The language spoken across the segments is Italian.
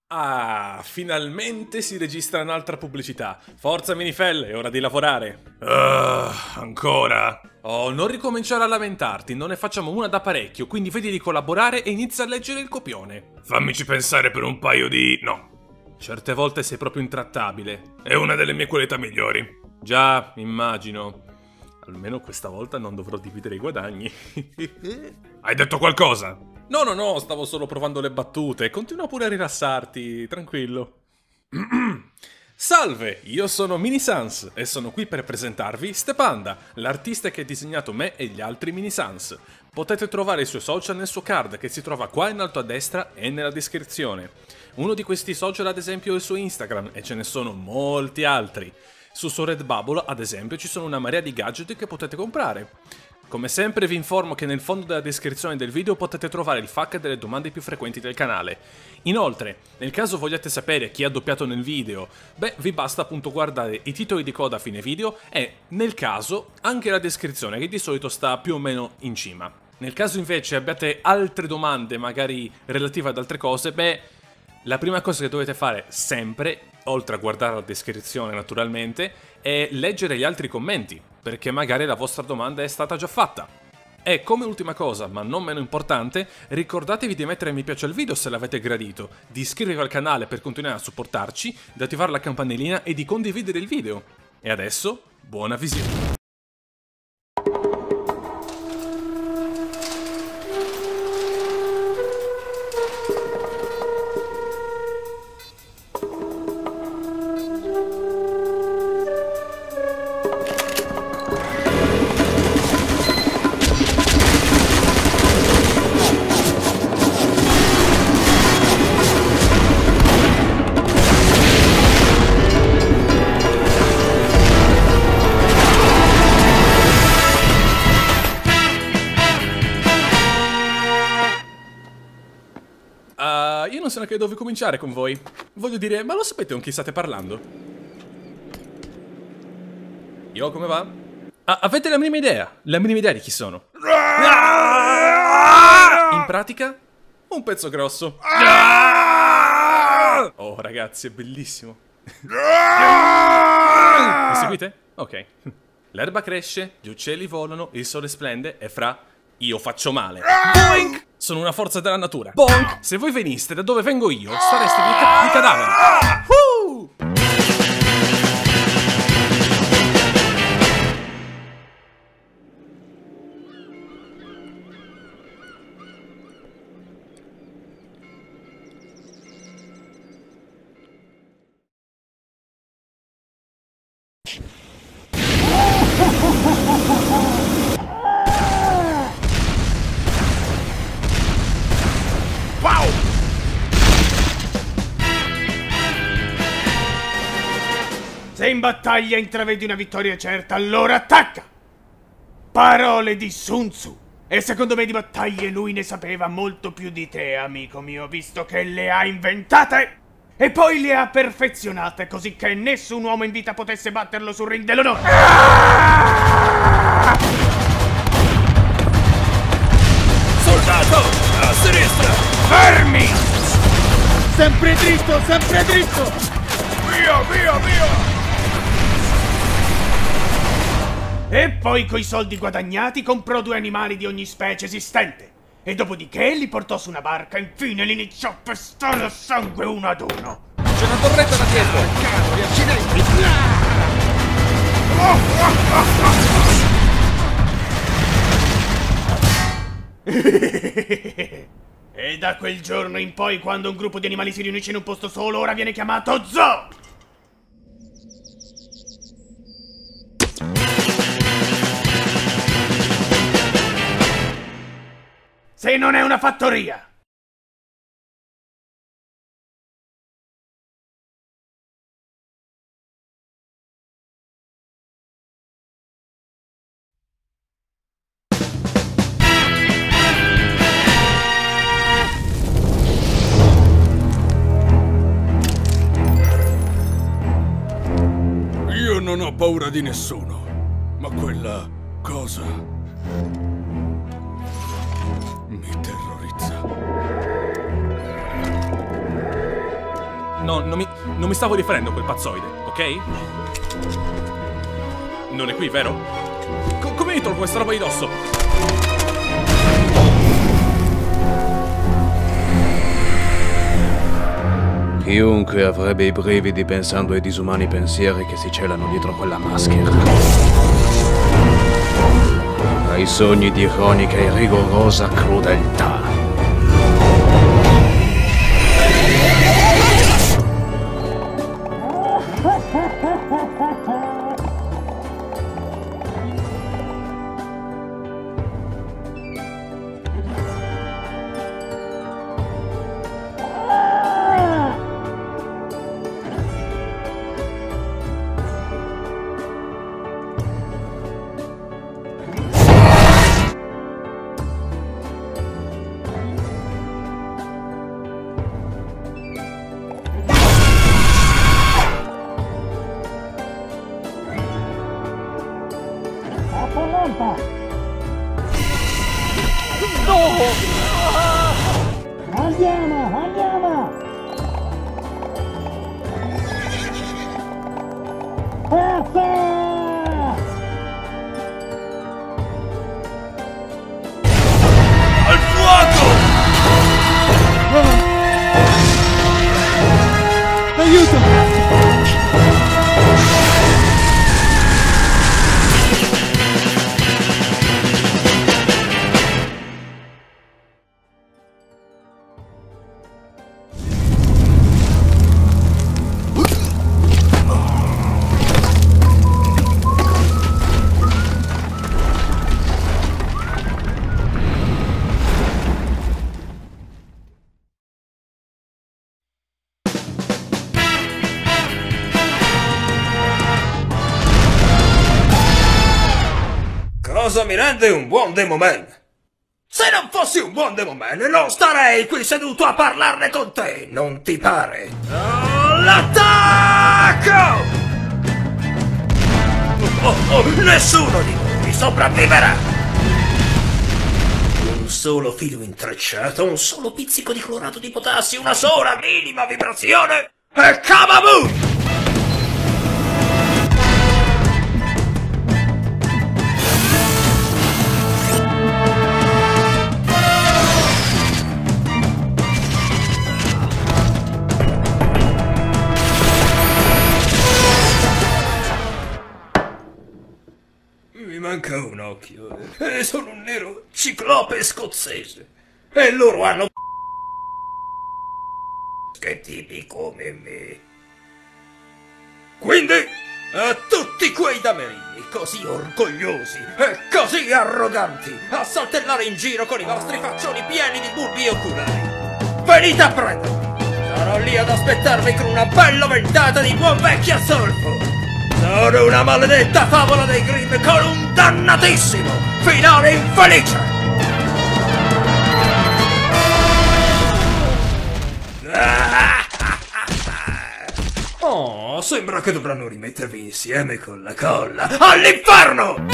Ah, finalmente si registra un'altra pubblicità. Forza Minifelle, è ora di lavorare. Ancora? Oh, non ricominciare a lamentarti, non ne facciamo una da parecchio, quindi vedi di collaborare e inizia a leggere il copione. Fammici pensare per un paio di... no. Certe volte sei proprio intrattabile. È una delle mie qualità migliori. Già, immagino. Almeno questa volta non dovrò dividere i guadagni. Hai detto qualcosa? No, stavo solo provando le battute. Continua pure a rilassarti, tranquillo. Salve, io sono Minisans e sono qui per presentarvi Stepanda, l'artista che ha disegnato me e gli altri Minisans. Potete trovare i suoi social nel suo card che si trova qua in alto a destra e nella descrizione. Uno di questi social ad esempio è il suo Instagram e ce ne sono molti altri. Sul suo Redbubble ad esempio ci sono una marea di gadget che potete comprare. Come sempre vi informo che nel fondo della descrizione del video potete trovare il FAQ delle domande più frequenti del canale. Inoltre, nel caso vogliate sapere chi ha doppiato nel video, vi basta appunto guardare i titoli di coda a fine video e, nel caso, anche la descrizione che di solito sta più o meno in cima. Nel caso invece abbiate altre domande, magari relative ad altre cose, la prima cosa che dovete fare sempre, oltre a guardare la descrizione naturalmente, è leggere gli altri commenti, perché magari la vostra domanda è stata già fatta. E come ultima cosa, ma non meno importante, ricordatevi di mettere mi piace al video se l'avete gradito, di iscrivervi al canale per continuare a supportarci, di attivare la campanellina e di condividere il video. E adesso, buona visione! Io non so neanche dove cominciare con voi. Voglio dire, ma lo sapete con chi state parlando? Io, come va? Avete la minima idea? La minima idea di chi sono? In pratica, un pezzo grosso. Oh, ragazzi, è bellissimo. Mi seguite? Ok. L'erba cresce, gli uccelli volano, il sole splende e fra... io faccio male. Boink! Sono una forza della natura. Bonk! Se voi veniste da dove vengo io, stareste di cadaveri. Se in battaglia intravedi una vittoria certa, allora attacca! Parole di Sun Tzu. E secondo me di battaglie lui ne sapeva molto più di te, amico mio, visto che le ha inventate e poi le ha perfezionate, così che nessun uomo in vita potesse batterlo sul ring dell'onore. Soldato! A sinistra! Fermi! Sempre dritto, sempre dritto! Via, via, via! E poi coi soldi guadagnati comprò 2 animali di ogni specie esistente. E dopodiché li portò su una barca e infine li iniziò a pestare a sangue uno ad uno. C'è una torretta da dietro! Cavoli, accidenti! E da quel giorno in poi, quando un gruppo di animali si riunisce in un posto solo, ora viene chiamato zoo! Se non è una fattoria! Io non ho paura di nessuno, ma quella cosa mi terrorizza. No, non mi stavo riferendo a quel pazzoide, ok? Non è qui, vero? Come mi tolgo questa roba di dosso? Chiunque avrebbe i brividi pensando ai disumani pensieri che si celano dietro quella maschera. Ai sogni di ironica e rigorosa crudeltà. Andiamo! Forza! Al fuoco! Aiuto! Cosa mi rende un buon Demoman? Se non fossi un buon Demoman, non starei qui seduto a parlarne con te, non ti pare? All'attacco! Nessuno di voi sopravviverà! Un solo filo intrecciato, un solo pizzico di clorato di potassio, una sola minima vibrazione e Kababoom! Mi manca un occhio. Sono un nero ciclope scozzese. E loro hanno che tipi come me. Quindi, a tutti quei damerini così orgogliosi e così arroganti a saltellare in giro con i vostri faccioni pieni di bulbi oculari, venite a prendermi. Sarò lì ad aspettarvi con una bella ventata di buon vecchio zolfo. Sono una maledetta favola dei Grimm con un dannatissimo finale infelice! Oh, sembra che dovranno rimettervi insieme con la colla. All'inferno!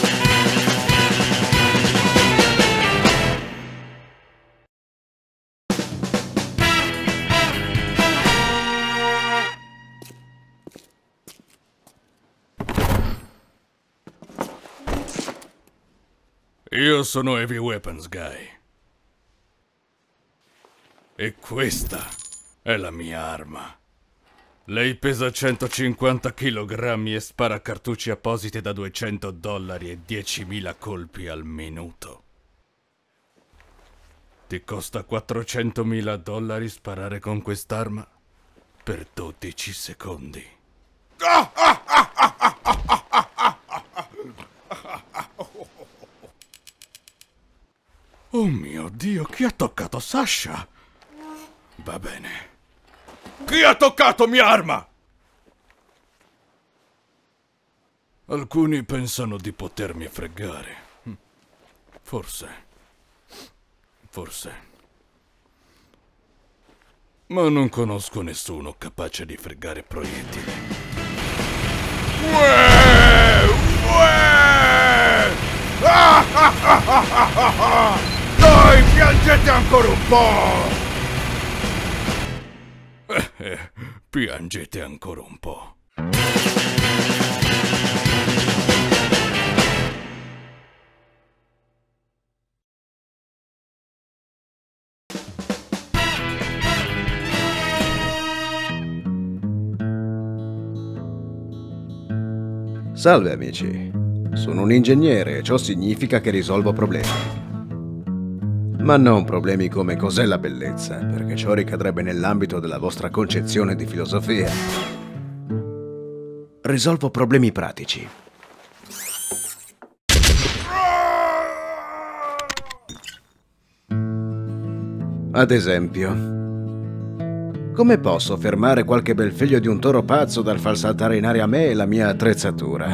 Io sono Heavy Weapons Guy. E questa è la mia arma. Lei pesa 150 kg e spara cartucce apposite da $200 e 10.000 colpi al minuto. Ti costa $400.000 sparare con quest'arma per 12 secondi. Oh mio Dio, chi ha toccato Sasha? Va bene. Chi ha toccato mia arma? Alcuni pensano di potermi fregare. Forse. Ma non conosco nessuno capace di fregare proiettili. Dai, piangete ancora un po'! piangete ancora un po'. Salve amici, sono un ingegnere e ciò significa che risolvo problemi. Ma non problemi come cos'è la bellezza, perché ciò ricadrebbe nell'ambito della vostra concezione di filosofia. Risolvo problemi pratici. Ad esempio, come posso fermare qualche bel figlio di un toro pazzo dal far saltare in aria me e la mia attrezzatura?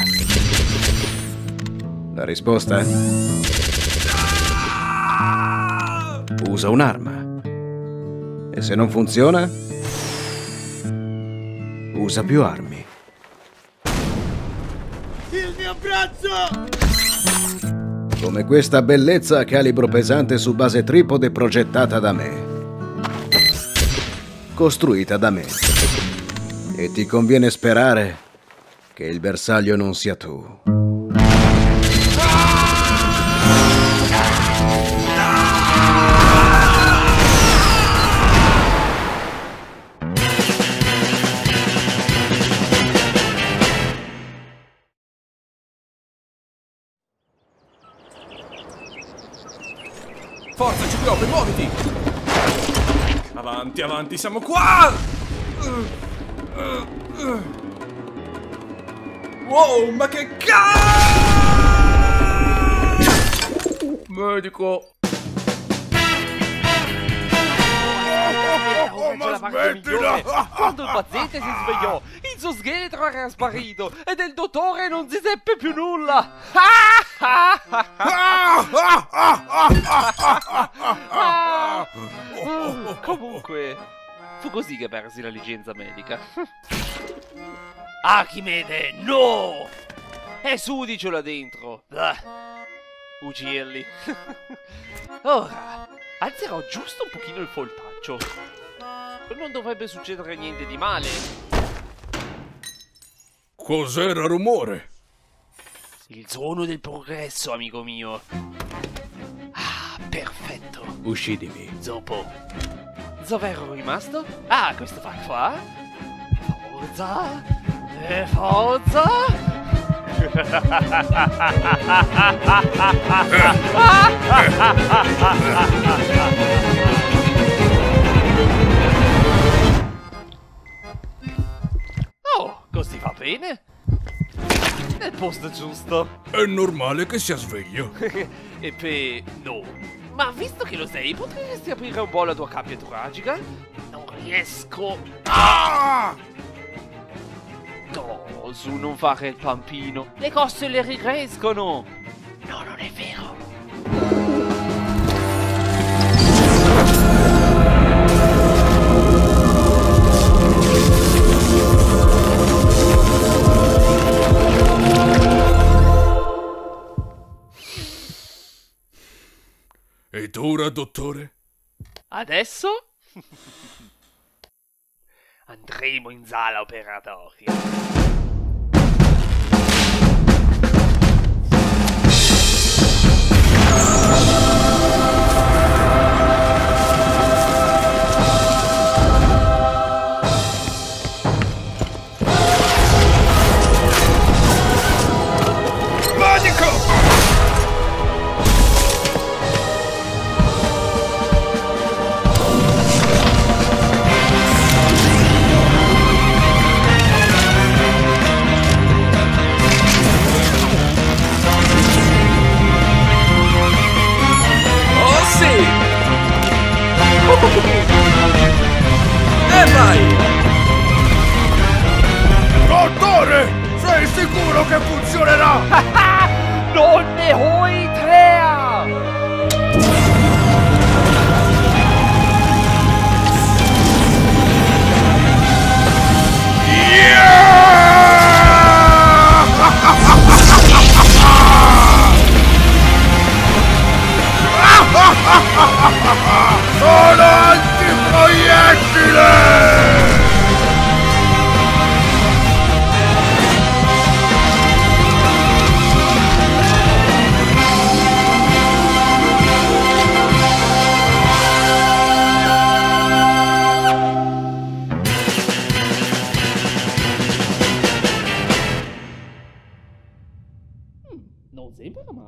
La risposta? Usa un'arma. E se non funziona? Usa più armi. Il mio braccio! Come questa bellezza a calibro pesante su base tripode progettata da me. Costruita da me. E ti conviene sperare che il bersaglio non sia tu. Forza, Ciclope, muoviti! Avanti, avanti, siamo qua! Wow, ma che medico! Ma smettila! Quando il paziente si svegliò, il suo scheletro era sparito e del dottore non si seppe più nulla. Comunque, fu così che persi la licenza medica. Archimede, no! E su, dicio là dentro. Ucciderli. Ora, alzerò giusto un pochino il voltaggio. Non dovrebbe succedere niente di male. Cos'era rumore? Il suono del progresso, amico mio. Ah, perfetto. Uccidimi. Dopo. Dove ero rimasto? Ah, questo fa qua. Forza. E forza. Oh, così va bene. Nel posto giusto. È normale che sia sveglio. E beh, no. Ma visto che lo sei, potresti aprire un po' la tua gabbia toracica? Non riesco. Ah! Oh, su, non fare il pampino. Le cose le ricrescono. No, non è vero. Ed ora, dottore? Adesso? Andremo in sala operatoria.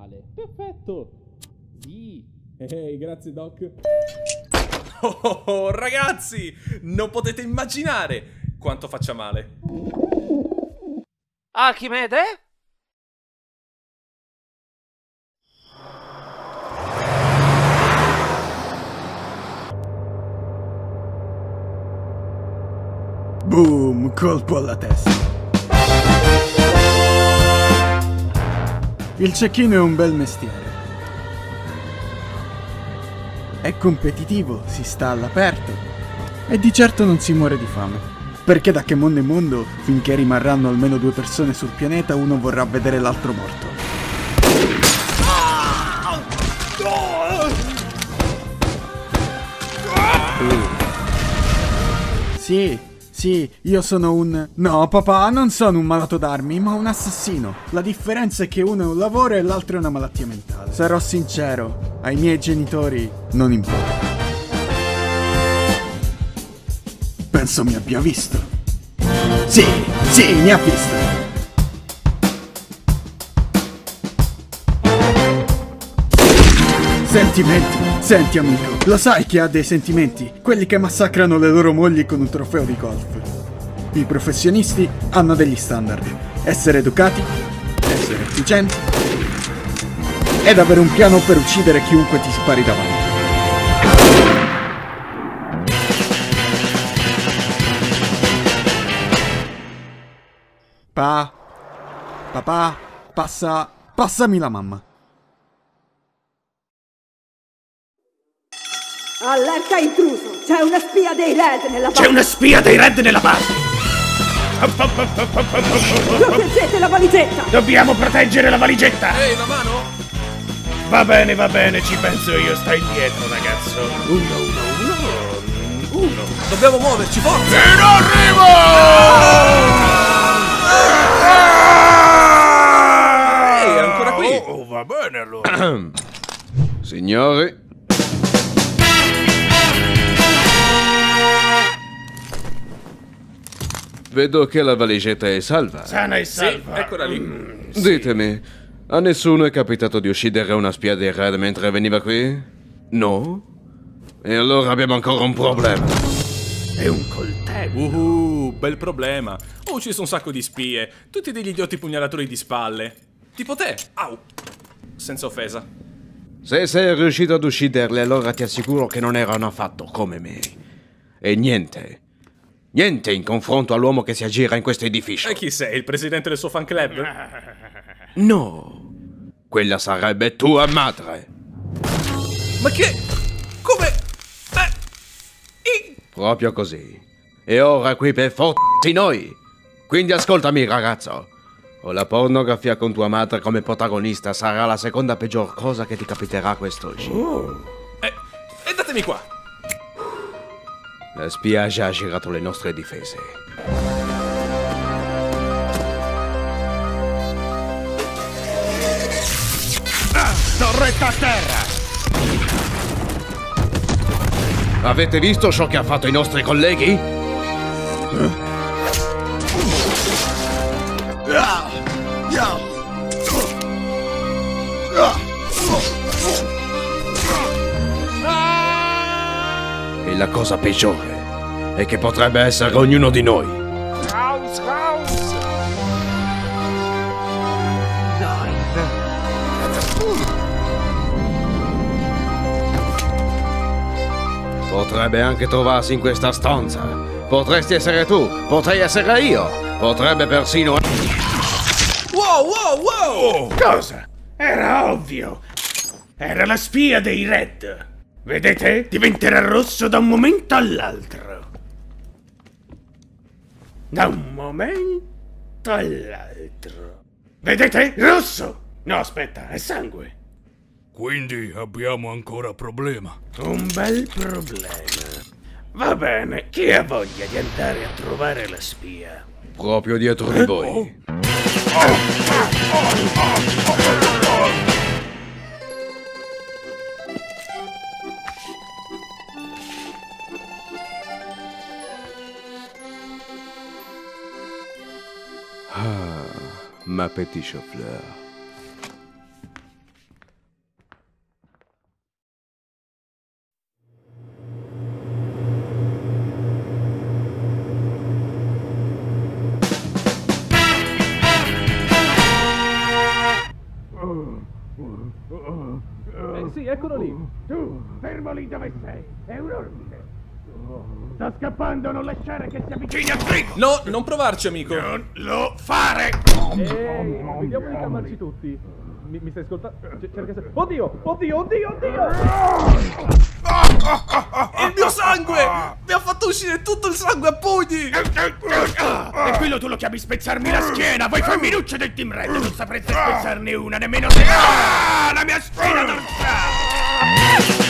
male. Perfetto. Sì. Ehi, grazie Doc. Oh, ragazzi, non potete immaginare quanto faccia male. Archimede? Boom, colpo alla testa. Il cecchino è un bel mestiere. È competitivo, si sta all'aperto e di certo non si muore di fame. Perché da che mondo è mondo, finché rimarranno almeno 2 persone sul pianeta, uno vorrà vedere l'altro morto. Sì, io sono un... No, papà, non sono un malato d'armi, ma un assassino. La differenza è che uno è un lavoro e l'altro è una malattia mentale. Sarò sincero, ai miei genitori non importa. Penso mi abbia visto. Sì, mi ha visto. Sentimenti. Senti amico, lo sai che ha dei sentimenti? Quelli che massacrano le loro mogli con un trofeo di golf. I professionisti hanno degli standard. Essere educati, essere efficienti ed avere un piano per uccidere chiunque ti spari davanti. Papà, passami la mamma. Allerta intruso! C'è una spia dei Red nella base! C'è una spia dei Red nella base! Proteggete la valigetta! Dobbiamo proteggere la valigetta! Ehi, una mano? Va bene, ci penso io, stai indietro, ragazzo. Uno. Dobbiamo muoverci, forza! In arrivo! Ehi, è ancora qui! Oh, va bene allora. Signori, vedo che la valigetta è salva. Sana e Sì, salva. eccola lì. Ditemi, a nessuno è capitato di uccidere una spia dei Red mentre veniva qui? No? E allora abbiamo ancora un problema. È un coltello. Bel problema. Ho ucciso un sacco di spie, tutti degli idioti pugnalatori di spalle. Tipo te. Au. Senza offesa. Se sei riuscito ad ucciderle, allora ti assicuro che non erano affatto come me. E niente in confronto all'uomo che si aggira in questo edificio. E chi sei, il presidente del suo fan club? No, quella sarebbe tua madre. Ma che... come... Proprio così. E ora qui per fottersi noi. Quindi ascoltami, ragazzo. O la pornografia con tua madre come protagonista sarà la seconda peggior cosa che ti capiterà quest'oggi. E datemi qua. La spia ha già girato le nostre difese. Torretta a terra! Avete visto ciò che ha fatto i nostri colleghi? E la cosa peggiore è che potrebbe essere ognuno di noi. Raus! Potrebbe anche trovarsi in questa stanza. Potresti essere tu, potrei essere io. Potrebbe persino... Wow! Cosa? Era ovvio. Era la spia dei Red. Vedete? Diventerà rosso da un momento all'altro. Da un momento all'altro. Vedete? Rosso! No, aspetta, è sangue. Quindi abbiamo ancora problema. Un bel problema. Va bene, chi ha voglia di andare a trovare la spia? Proprio dietro di voi. Ah, ma petit chauffeur. Sì, eccolo lì. Tu, fermo lì dove sei. È un ordine. Sta scappando, non lasciare che si avvicini a Trigo. No, non provarci, amico. Non lo fare. Vediamo di calmarci tutti. Mi stai ascoltando? Cerca se... Oddio! Oddio, oddio, oddio! Il mio sangue! Mi ha fatto uscire tutto il sangue a pugni! E quello tu lo chiami spezzarmi la schiena! Voi femminucce del Team Red non saprete spezzarne una, nemmeno se... la mia spina dorsale!